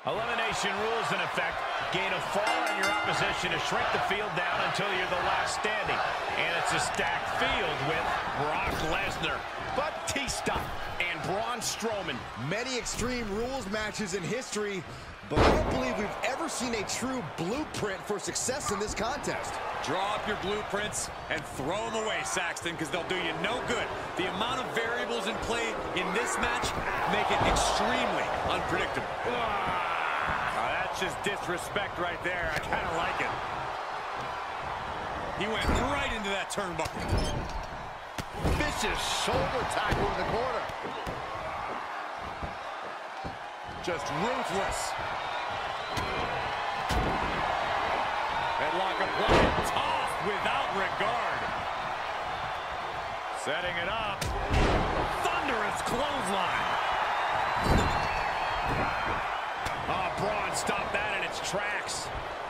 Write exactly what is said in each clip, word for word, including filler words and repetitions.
Elimination rules in effect. Gain a fall on your opposition to shrink the field down until you're the last standing. And it's a stacked field with Brock Lesnar, Batista, and Braun Strowman. Many Extreme Rules matches in history, but I don't believe we've ever seen a true blueprint for success in this contest. Draw up your blueprints and throw them away, Saxton, because they'll do you no good. The amount of variables in play in this match make it extremely unpredictable. Oh, that's just disrespect right there. I kind of like it. He went right into that turnbuckle. Vicious shoulder tackle in the corner. Just ruthless. Headlock applied, tossed without regard. Setting it up. Thunderous clothesline. Oh, Braun stopped that in its tracks.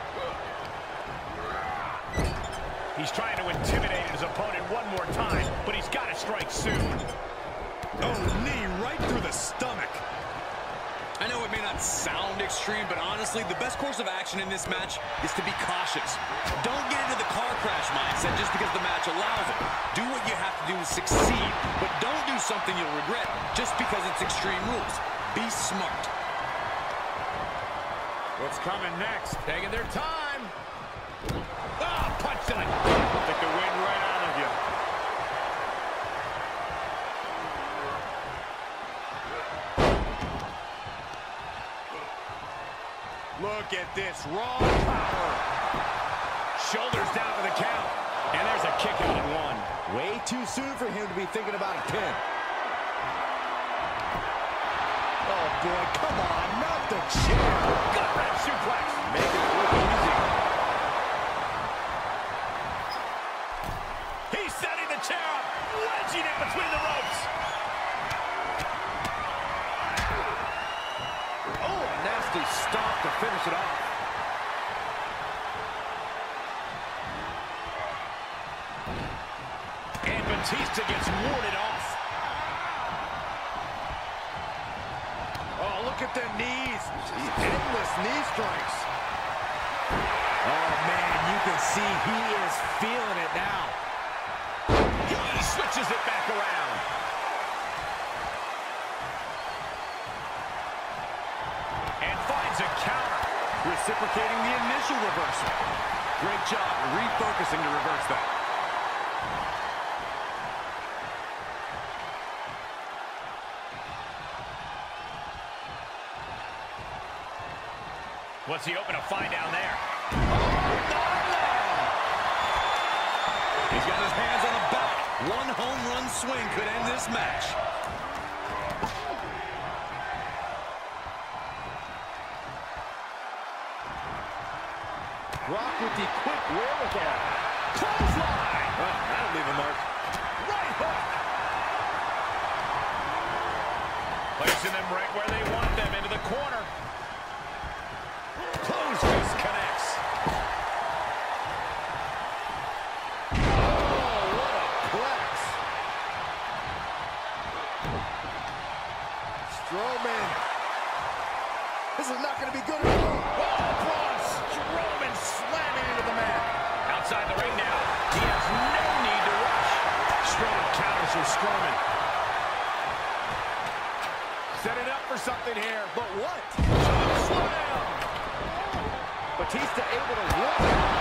He's trying to intimidate his opponent one more time, but he's got to strike soon. Oh, knee right through the stomach. I know it may not sound extreme, but honestly, the best course of action in this match is to be cautious. Don't get into the car crash mindset just because the match allows it. Do what you have to do to succeed, but don't do something you'll regret just because it's Extreme Rules. Be smart. What's coming next? Taking their time. Ah, oh, punch to the... Took the wind right out of you. Look at this raw power. Shoulders down for the count. And there's a kick out at one. Way too soon for him to be thinking about a pin. Oh, boy, come on, not the chair. Gut wrench suplex. Make it look easy. He's setting the chair up. Wedging it between the ropes. Oh, a nasty stomp to finish it off. And Batista gets warded off. Oh, look at the knees. Endless knee strikes. Oh, man, you can see he is feeling it now. He switches it back around. And finds a counter. Reciprocating the initial reversal. Great job refocusing to reverse that. What's he open to find down there? He's got his hands on the back. One home run swing could end this match. Brock with the quick wherewithal. Clothesline! Oh, that'll leave a mark. Right hook! Placing them right where they want them, into the corner. Close fist connects. Oh, what a plex. Strowman. This is not going to be good at all. Oh, Braun Strowman slamming into the mat. Outside the ring now. He has no need to rush. Strowman counters with Strowman. Set it up for something here. But what? Slam! Batista able to walk.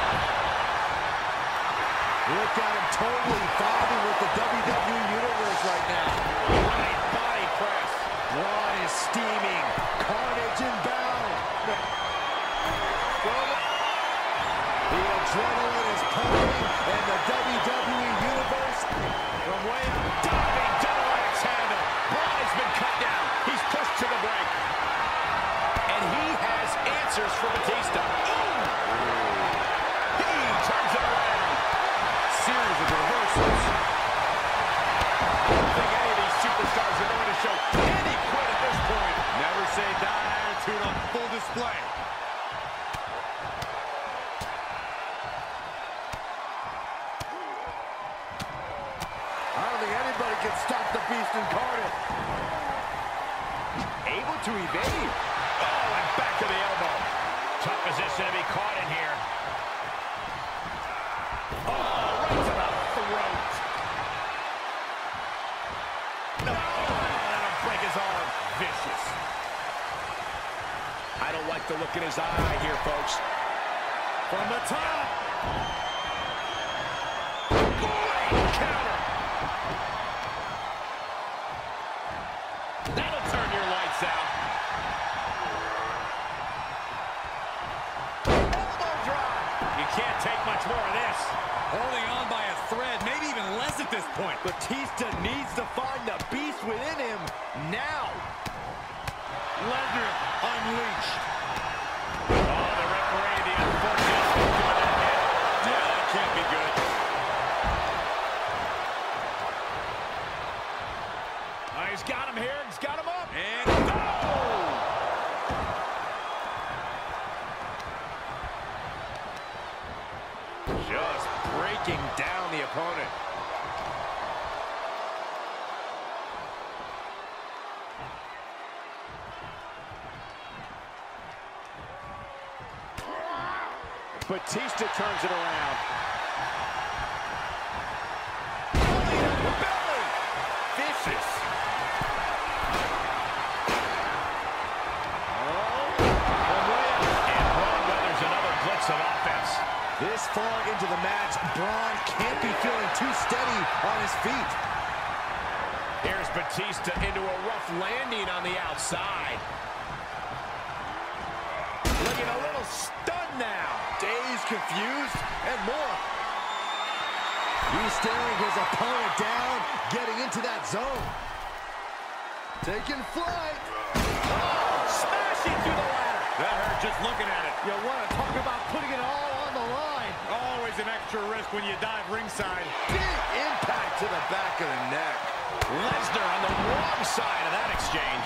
Look at him totally vibing with the W W E Universe right now. Right body press. Braun is steaming. Carnage inbound. The adrenaline is pumping, and the W W E Universe From way up, diving double axe handle. Braun has been cut down. He's pushed to the brink. And he has answers for Batista. Ooh. He turns it around. Series of reversals. I don't think any of these superstars are going to show any quit at this point. Never say die attitude on full display. I don't think anybody can stop the Beast incarnate. Able to evade. Oh, and back to the elbow. Tough position to be caught in here. Oh, right to the throat. No, that'll break his arm. Vicious. I don't like the look in his eye here, folks. From the top. Great counter. That'll turn your lights out. Elbow drop. You can't take much more of this. Holding on by a thread, maybe even less at this point. Batista needs to find the beast within him now. Lesnar unleashed. Oh, the referee, the unfortunate victim of that hit. Yeah, that can't be good. Oh, he's got him here. He's got him up. And oh! Just breaking down the opponent. Batista turns it around. Belly! Vicious. Oh, and Braun weathers another blitz of offense. This far into the match, Braun can't be feeling too steady on his feet. Here's Batista into a rough landing on the outside. Looking a little stunned now. Dazed, confused, and more. He's staring his opponent down, getting into that zone. Taking flight. Oh, smashing through the ladder. that hurt just looking at it. You want to talk about putting it all on the line. Always an extra risk when you dive ringside. Big impact to the back of the neck. Lesnar on the wrong side of that exchange.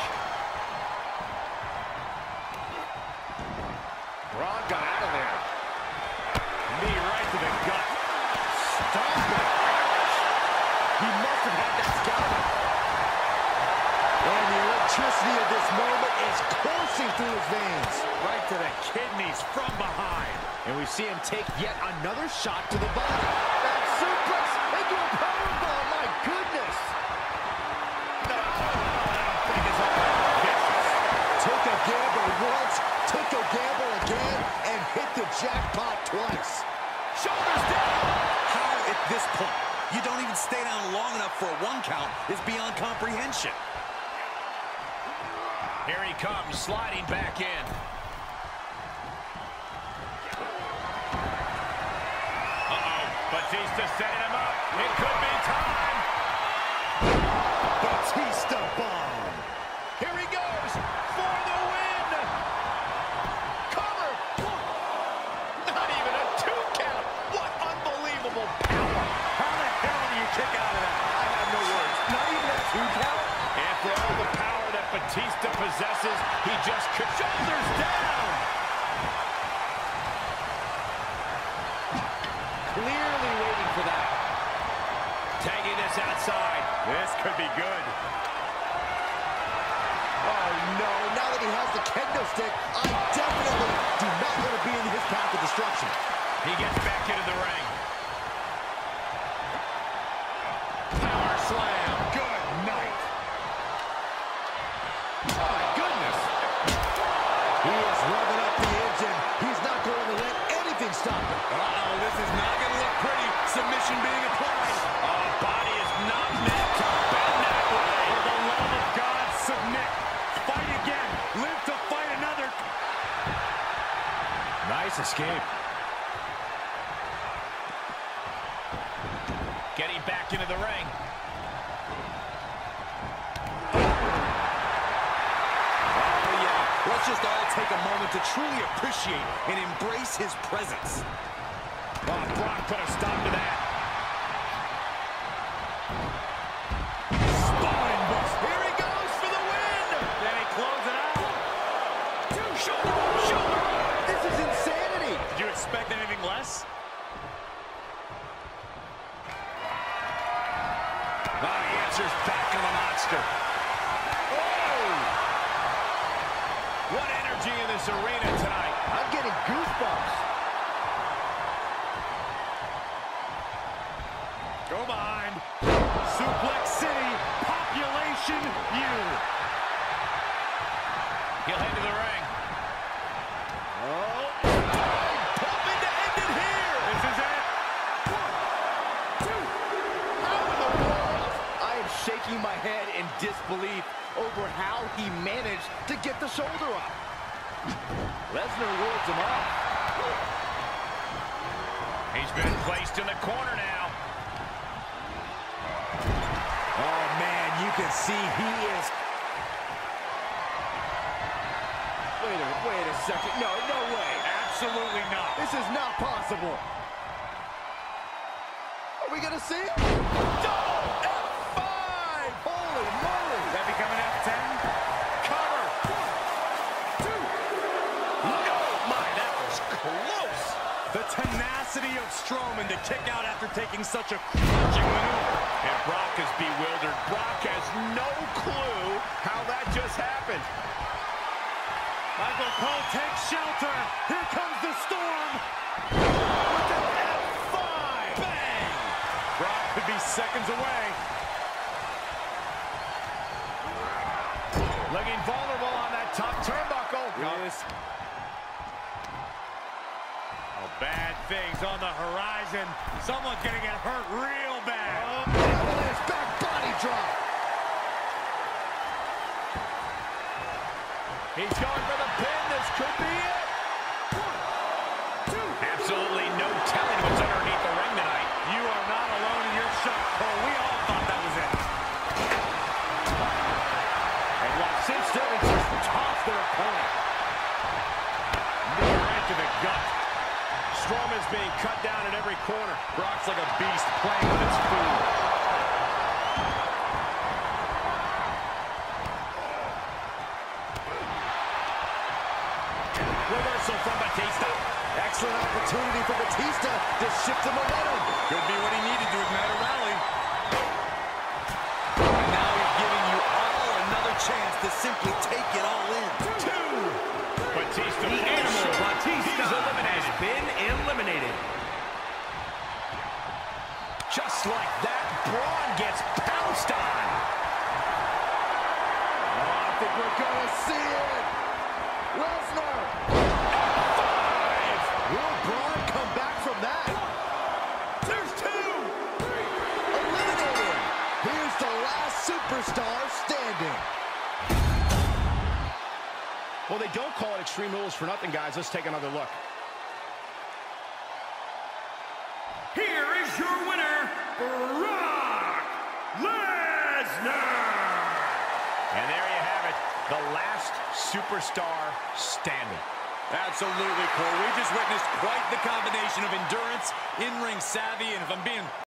Braun got out of there. Knee right to the gut. Stop it. He must have had that scalp. And the electricity of this moment is coursing through his veins. Right to the kidneys from behind. And we see him take yet another shot to the body. That suplex into a powerbomb. My goodness. No, that'll break his arm. Vicious. Took a gamble once, took a gamble again, and hit the jackpot twice. Shoulders down. How at this point you don't even stay down long enough for a one count is beyond comprehension. Here he comes, sliding back in. Uh-oh, Batista setting him up. It could be time. Batista bomb. Here he goes for the win. Cover. Not even a two count. What unbelievable power. How the hell do you kick out of that? I have no words. Not even a two count. And for all the power that Batista possesses, he just could. Shoulders down. Clearly waiting for that. Tagging this outside. This could be good. Oh, no. Now that he has the kendo stick, I definitely do not want to be in his path of destruction. He gets back into the ring. Power slam. Good night. Oh, my goodness. He is revving up the engine. He's not going to let anything stop him. Uh-oh, this is not going to look pretty. Submission being applied. Our body is not meant to bend that way. For the love of God, submit. Fight again. Live to fight another. Nice escape. Getting back into the ring. Oh, yeah. Let's just all take a moment to truly appreciate and embrace his presence. Oh, Brock put a stop to that. Spine bust. Here he goes for the win. Then he closes it out. Two shoulder, shoulder. This is insanity. Did you expect anything less? Oh, he answers back to the monster. Oh! What energy in this arena tonight. I'm getting goosebumps. Go behind. Suplex City, population U. He'll head to the ring. Oh, hoping to end it here. This is it. One, two. How in the world? I am shaking my head in disbelief over how he managed to get the shoulder up. Lesnar whirls him up. He's been placed in the corner now. Oh, man, you can see he is... Wait a, wait a second. No, no way. Absolutely not. This is not possible. Are we going to see it? Double F five! Holy moly! Is that becoming F ten? Cover. One, two. No, my, that was close. The tenacity of Strowman to kick out after taking such a crushing maneuver. And Brock is bewildered. Brock has no clue how that just happened. Michael Cole takes shelter. Here comes the storm. With an F five. Bang! Brock could be seconds away. Looking vulnerable on that top turnbuckle. Yes. Oh, bad things on the horizon. Someone's gonna get hurt real bad. Oh. Avalanche back body drop. He's going for the pin. This could be it. One, two. Absolutely no telling what's underneath the ring tonight. You are not alone in your shock, Cole. We all thought that was it. And watch Sid Sterling just toss their opponent. Knee right to the gut. Strowman's being cut down in every corner. Brock's like a beast playing with its food. Reversal from Batista. Excellent opportunity for Batista to shift the momentum. Could be what he needed to ignite a rally. And now he's giving you all another chance to simply take it all in. Two. Batista. The animal Batista He's eliminated. has been eliminated. Just like that, Braun gets pounced on. Oh, I think we're gonna see it. Lesnar. Five. Will Braun come back from that? There's two. Eliminated. Here's the last superstar standing. Well, they don't call it Extreme Rules for nothing, guys. Let's take another look. Here is your winner, Brock Lesnar. And there you have it, the last superstar standing. Absolutely, Cole. We just witnessed quite the combination of endurance, in-ring savvy, and if I'm being